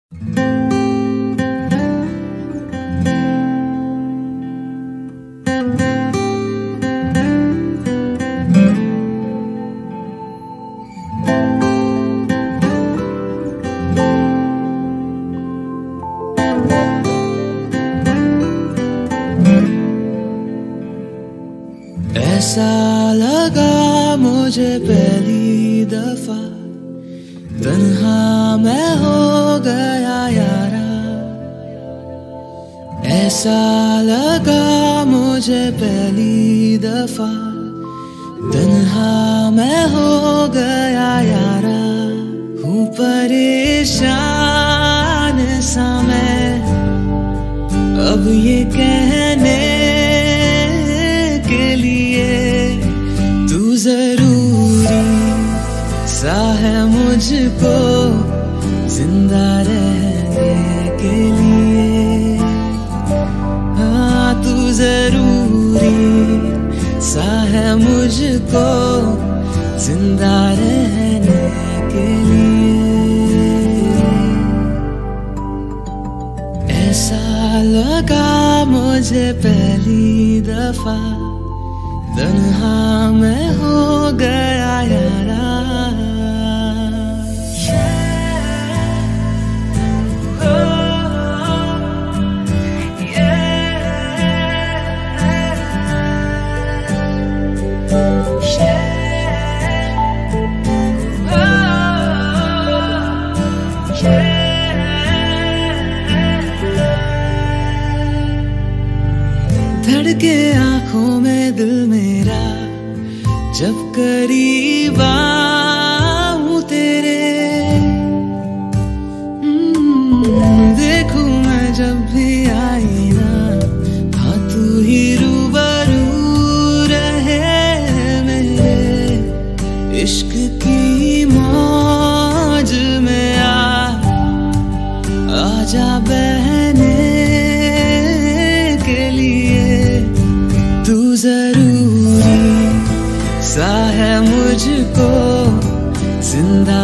ऐसा लगा मुझे पहली दफा, तन्हा मैं हो गया यारा। ऐसा लगा मुझे पहली दफा, तन्हा मैं हो गया यारा। हूँ परेशान सा मैं अब ये कहने के लिए, तू जरूरी सा है मुझको जिंदा रहने के लिए। हाँ, तू जरूरी सा है मुझको जिंदा रहने के लिए। ऐसा लगा मुझे पहली दफा, तन्हा मैं हो गया यारा। धड़के आंखों में दिल मेरा जब करीब आऊं तेरे, देखूं मैं जब भी आईना, हाँ तू ही रूबरू रहे मेरे। इश्क की मौज में आजा बहने के लिए। तू जरूरी सा है मुझको जिंदा